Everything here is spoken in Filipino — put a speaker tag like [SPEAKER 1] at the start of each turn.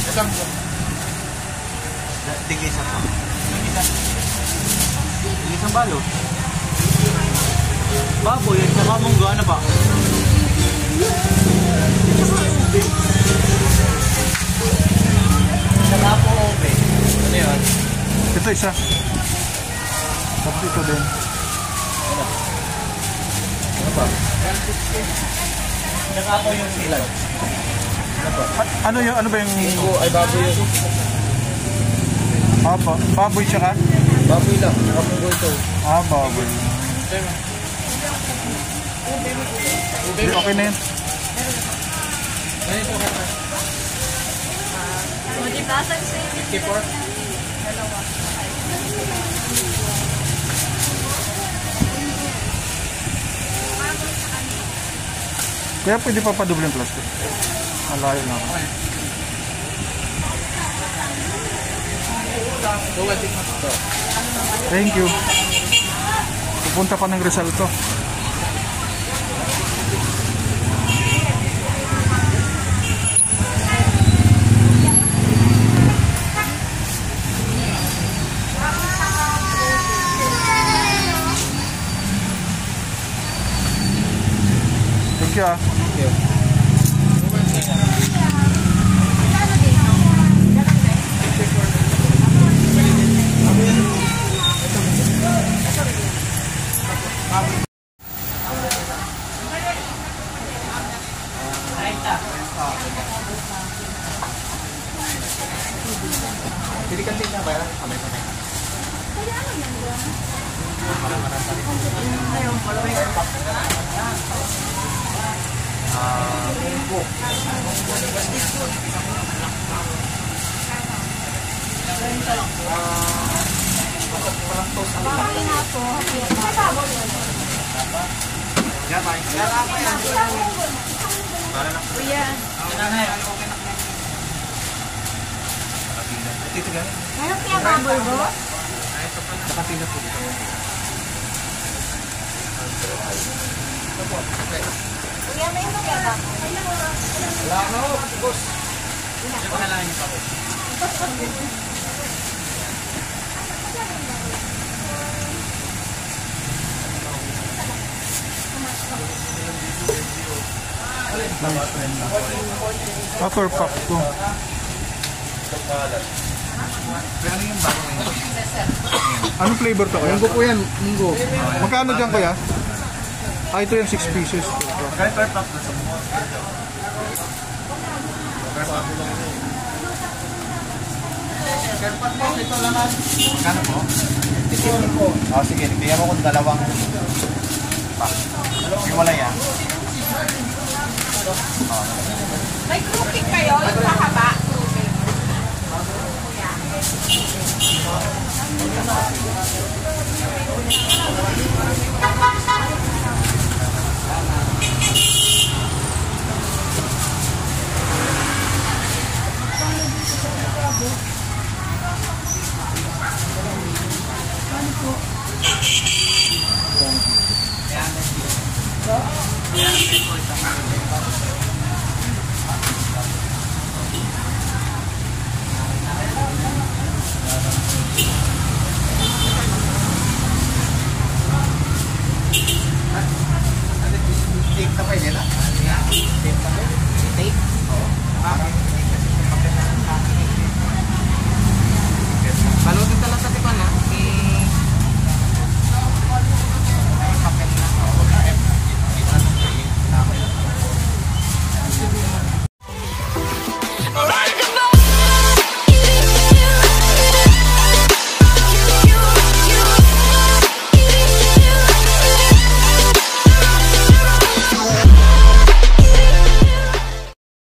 [SPEAKER 1] Tigisa pa. Tigisang balo. Baboy at saka munggo, ano ba? Saka po obe. Ano yun?
[SPEAKER 2] Ito isa. Tapos ito din.
[SPEAKER 1] Ano ba? Saka po yung silaw.
[SPEAKER 2] Ano yung, ano ba yung...
[SPEAKER 1] Munggo ay baboy yun.
[SPEAKER 2] Apa, baboy tsaka?
[SPEAKER 1] Baboy lang, saka munggo ito.
[SPEAKER 2] Ah, baboy. Okay na yun.
[SPEAKER 1] Ganito ka na. 54?
[SPEAKER 2] Kaya pwede pa padoble yung plastic. Malayo na ako. Thank you. Pupunta pa ng Rizal to. Thank you.
[SPEAKER 1] Thank you. Jadi kan tinggal bayar sampai sampai. Kaya ano yan doon? Ayun, following.
[SPEAKER 3] Meron kaya bubble bo?
[SPEAKER 1] Nakapila po dito.
[SPEAKER 3] Kuya, may ito kaya bubble?
[SPEAKER 1] Wala na ho, boss. Hindi ko na lang yung papo.
[SPEAKER 2] Upper pack ko.
[SPEAKER 1] Pero ano yung bago ngayon?
[SPEAKER 2] Anong flavor to kaya?
[SPEAKER 1] Munggo po yan, munggo.
[SPEAKER 2] Magkano dyan kaya? Ah, ito yung 6 pieces.
[SPEAKER 1] Kaya per pack na sa munggo. Per pack lang yun. Per pack po, ito naman. Magkano po? 50 po. Oh, sige, bigyan mo kung dalawang pack. Yung wala yan.
[SPEAKER 3] May cooking kayo? Yung mahaba?
[SPEAKER 1] Take na pa yun, ha?